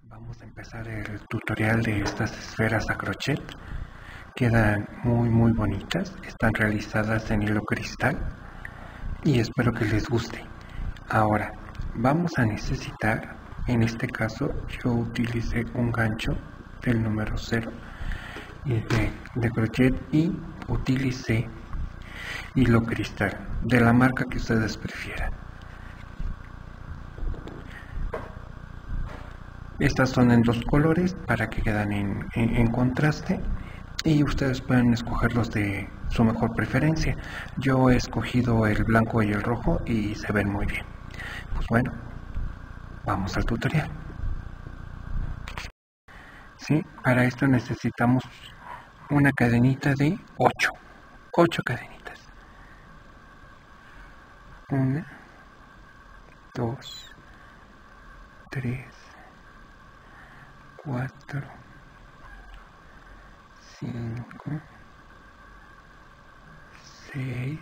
Vamos a empezar el tutorial de estas esferas a crochet. Quedan muy bonitas, están realizadas en hilo cristal y espero que les guste. Ahora vamos a necesitar, en este caso yo utilicé un gancho del número 0 de crochet y utilicé hilo cristal de la marca que ustedes prefieran. Estas son en dos colores para que quedan en contraste y ustedes pueden escogerlos de su mejor preferencia. Yo he escogido el blanco y el rojo y se ven muy bien. Pues bueno, vamos al tutorial. Sí, para esto necesitamos una cadenita de 8 cadenitas. 1, 2, 3, 4, 5, 6,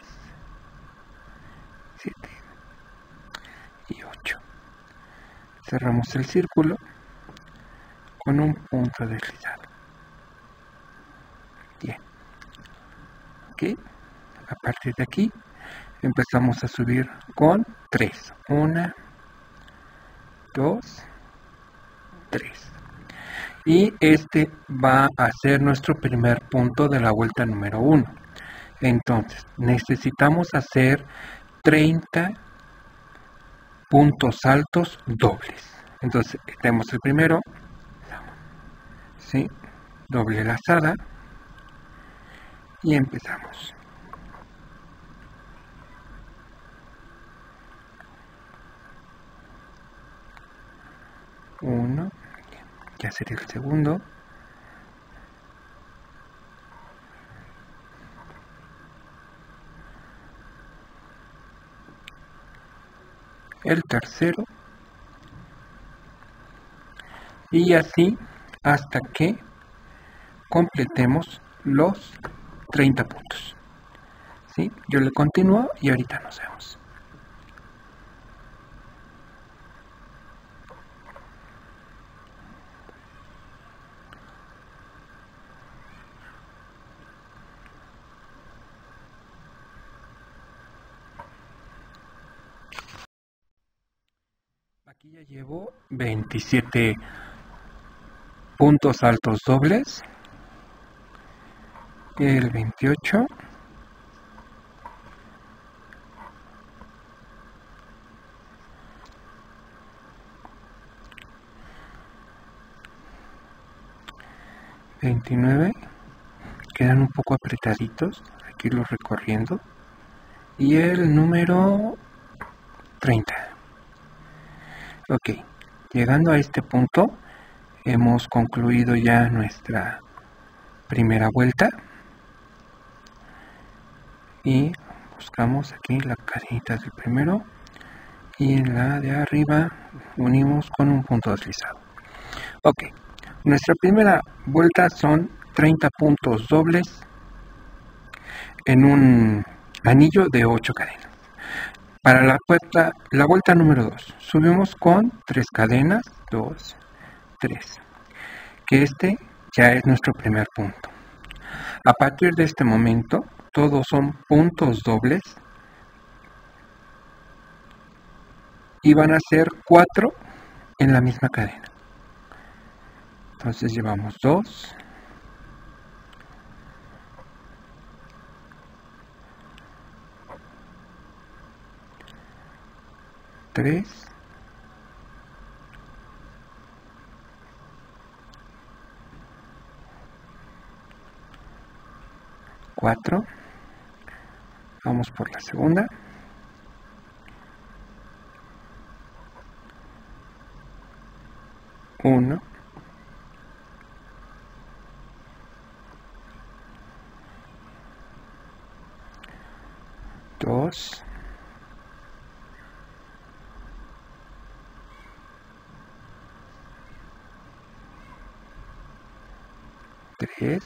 7 y 8. Cerramos el círculo con un punto deslizado. Bien. Ok. A partir de aquí empezamos a subir con 3. 1, 2, 3. Y este va a ser nuestro primer punto de la vuelta número 1. Entonces necesitamos hacer 30 puntos altos dobles. Entonces tenemos el primero, ¿sí? Doble lazada y empezamos. Uno, ya sería el segundo. El tercero. Y así hasta que completemos los 30 puntos. ¿Sí? Yo le continúo y ahorita nos vemos. Aquí ya llevo 27 puntos altos dobles. El 28. $29. Quedan un poco apretaditos. Hay que irlos recorriendo. Y el número 30. Ok, llegando a este punto hemos concluido ya nuestra primera vuelta y buscamos aquí la cadenita del primero y en la de arriba unimos con un punto deslizado. Ok, nuestra primera vuelta son 30 puntos dobles en un anillo de 8 cadenas. Para la vuelta número 2, subimos con 3 cadenas, 2, 3, que este ya es nuestro primer punto. A partir de este momento, todos son puntos dobles y van a ser 4 en la misma cadena. Entonces llevamos 2, 3, 4, vamos por la segunda, 1, 2, 3,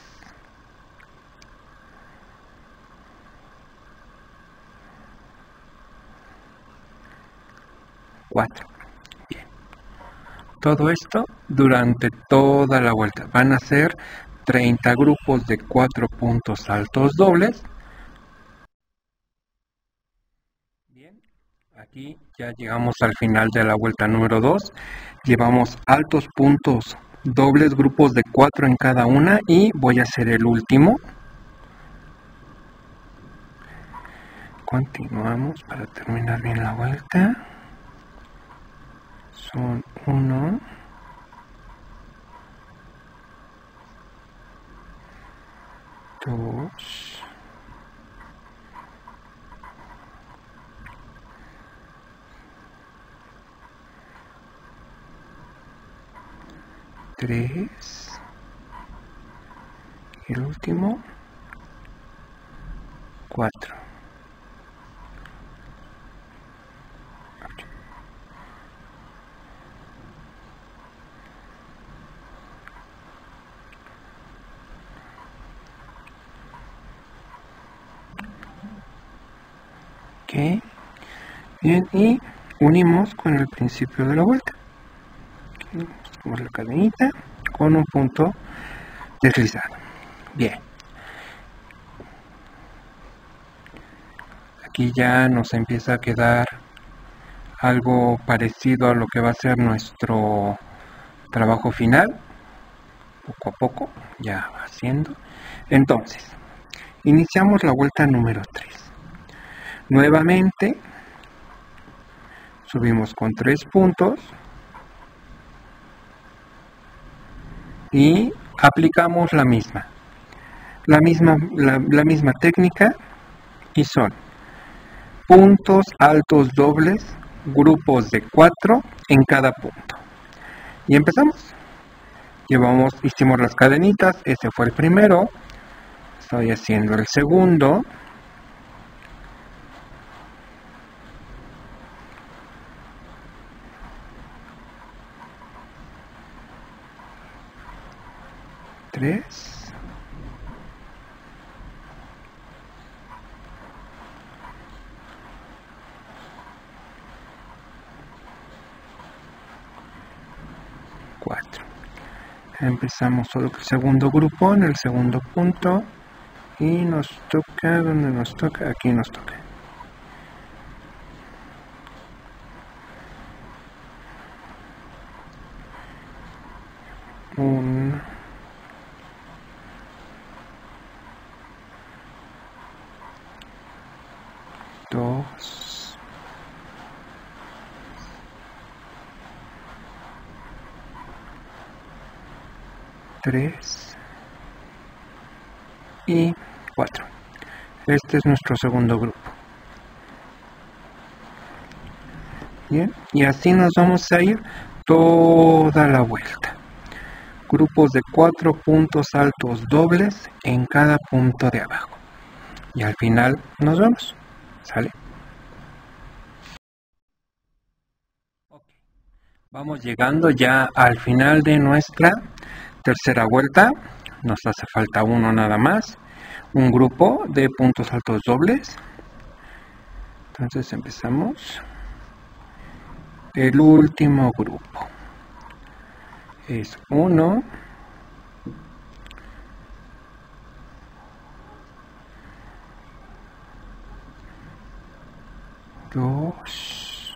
4. Bien. Todo esto durante toda la vuelta. Van a ser 30 grupos de 4 puntos saltos dobles. Bien, aquí ya llegamos al final de la vuelta número 2. Llevamos altos puntos dobles, grupos de 4 en cada una, y voy a hacer el último. Continuamos para terminar bien la vuelta. Son 1, 2, 3 y el último 4. Ok, bien, y unimos con el principio de la vuelta. Aquí buscamos la cadenita con un punto deslizado. Bien, aquí ya nos empieza a quedar algo parecido a lo que va a ser nuestro trabajo final. Poco a poco ya va haciendo. Entonces, iniciamos la vuelta número 3. Nuevamente subimos con 3 puntos y aplicamos la misma técnica, y son puntos altos dobles, grupos de 4 en cada punto. Y empezamos. Hicimos las cadenitas, ese fue el primero, estoy haciendo el segundo, tres, cuatro. Empezamos solo el segundo grupo en el segundo punto y nos toca, donde nos toca, aquí nos toca. Un, dos, tres y 4. Este es nuestro segundo grupo. Bien, y así nos vamos a ir toda la vuelta. Grupos de 4 puntos altos dobles en cada punto de abajo. Y al final nos vamos. ¿Sale? Okay. Vamos llegando ya al final de nuestra tercera vuelta. Nos hace falta uno nada más. Un grupo de puntos altos dobles. Entonces empezamos. El último grupo es 1, 2,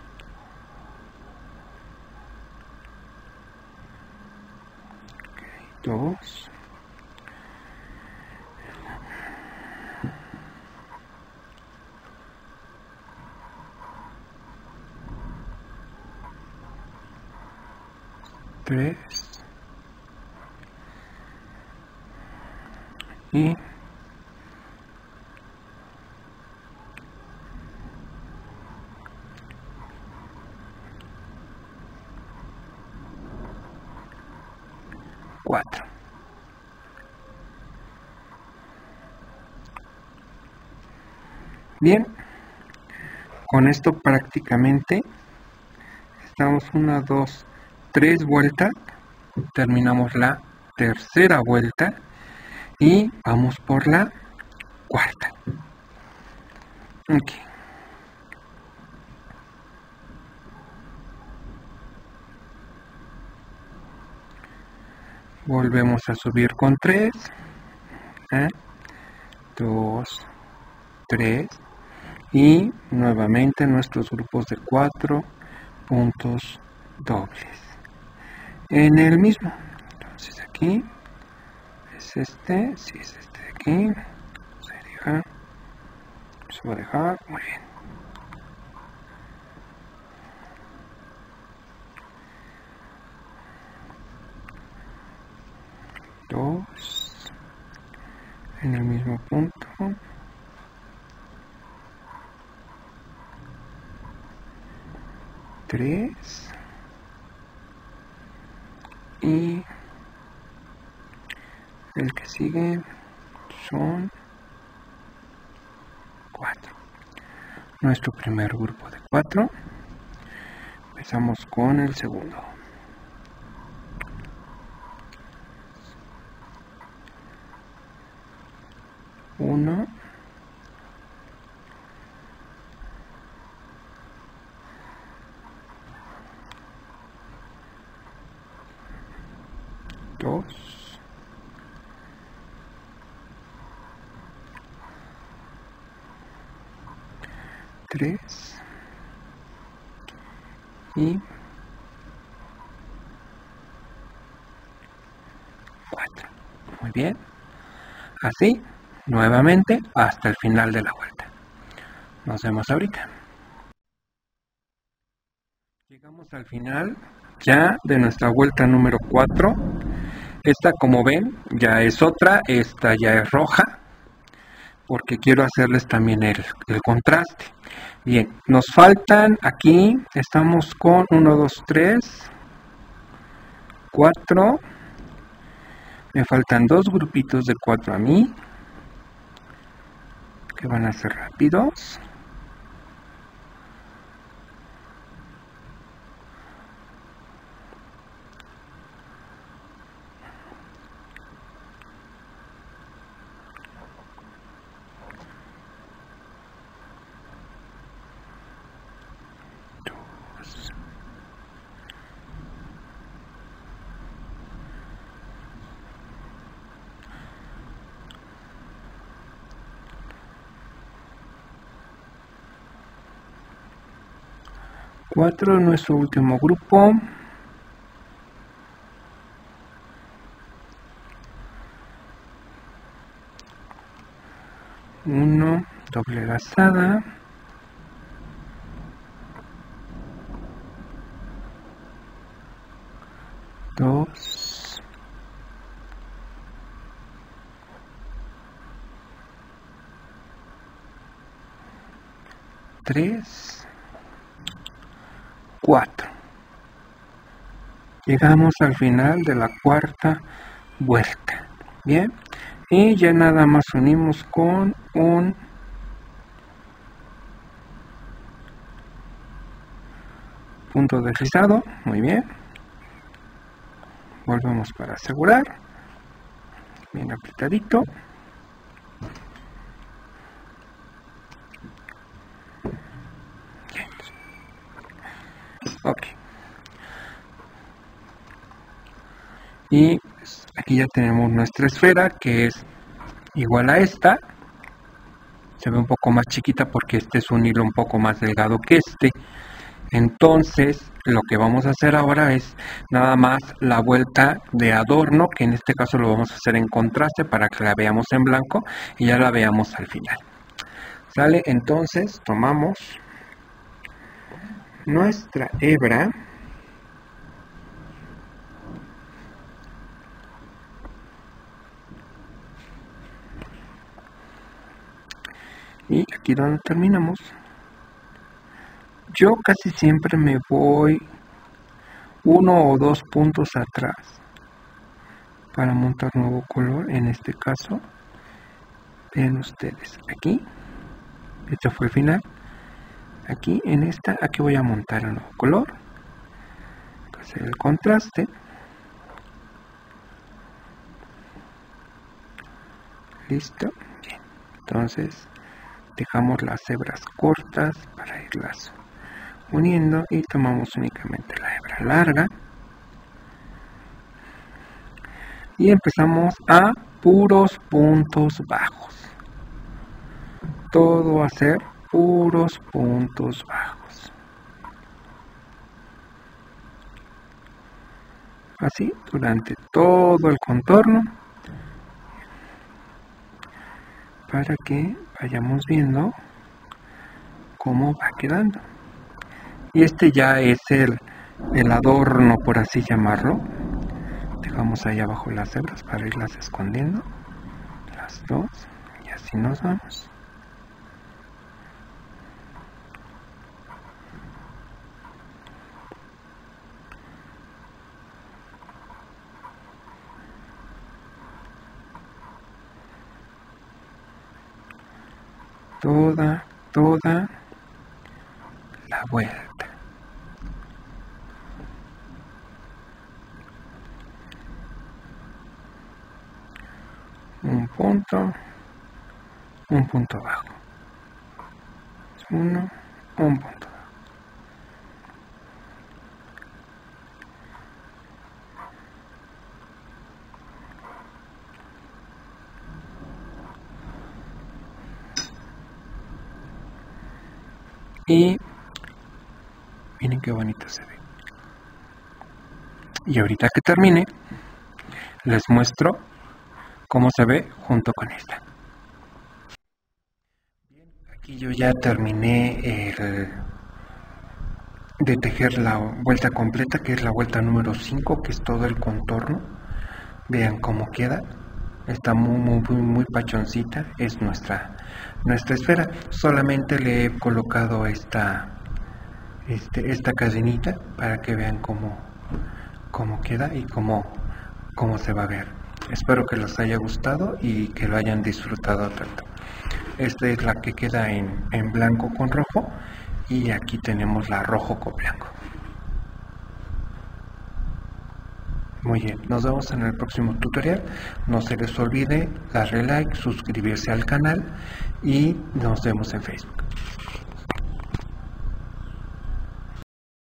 2, 3 y 4. Bien, con esto prácticamente estamos 1, 2, 3 vueltas, terminamos la tercera vuelta y vamos por la cuarta. Okay. volvemos a subir con 3, 2, 3 y nuevamente nuestros grupos de 4 puntos dobles en el mismo. Entonces aquí es este, si es este de aquí, se va a dejar, muy bien. Dos en el mismo punto. 3 y el que sigue son 4. Nuestro primer grupo de 4. Empezamos con el segundo. 1, 2, 3 y 4. Muy bien. Así, nuevamente, hasta el final de la vuelta. Nos vemos ahorita. Llegamos al final ya de nuestra vuelta número 4. Esta, como ven, ya es otra. Esta ya es roja, porque quiero hacerles también el contraste. Bien, nos faltan aquí, estamos con 1, 2, 3, 4. Me faltan 2 grupitos de 4 a mí, que van a ser rápidos. Cuatro, nuestro último grupo. Uno, doble lazada. Dos. Tres. 4. Llegamos al final de la cuarta vuelta. Bien, y ya nada más unimos con un punto deslizado. Muy bien, volvemos para asegurar, bien apretadito. Ok, y aquí ya tenemos nuestra esfera, que es igual a esta. Se ve un poco más chiquita porque este es un hilo un poco más delgado que este. Entonces lo que vamos a hacer ahora es nada más la vuelta de adorno, que en este caso lo vamos a hacer en contraste para que la veamos en blanco y ya la veamos al final. ¿Sale? Entonces tomamos nuestra hebra y aquí donde terminamos. Yo casi siempre me voy 1 o 2 puntos atrás para montar nuevo color. En este caso, ven ustedes aquí, este fue el final. Aquí en esta, aquí voy a montar el nuevo color, hacer el contraste. Listo. Bien. Entonces dejamos las hebras cortas para irlas uniendo y tomamos únicamente la hebra larga. y empezamos a puros puntos bajos. Todo va a ser puros puntos bajos. Así durante todo el contorno, para que vayamos viendo cómo va quedando. Y este ya es el adorno, por así llamarlo. Dejamos ahí abajo las hebras para irlas escondiendo, las dos, y así nos vamos. Toda la vuelta. Un punto bajo. Un punto bajo. Y miren qué bonito se ve. Y ahorita que termine, les muestro cómo se ve junto con esta. Bien, aquí yo ya terminé de tejer la vuelta completa, que es la vuelta número 5, que es todo el contorno. Vean cómo queda. Está muy pachoncita. Es nuestra esfera. Solamente le he colocado esta cadenita para que vean cómo queda y cómo se va a ver. Espero que les haya gustado y que lo hayan disfrutado tanto. Esta es la que queda en blanco con rojo, y aquí tenemos la rojo con blanco. Muy bien, nos vemos en el próximo tutorial. No se les olvide darle like, suscribirse al canal y nos vemos en Facebook.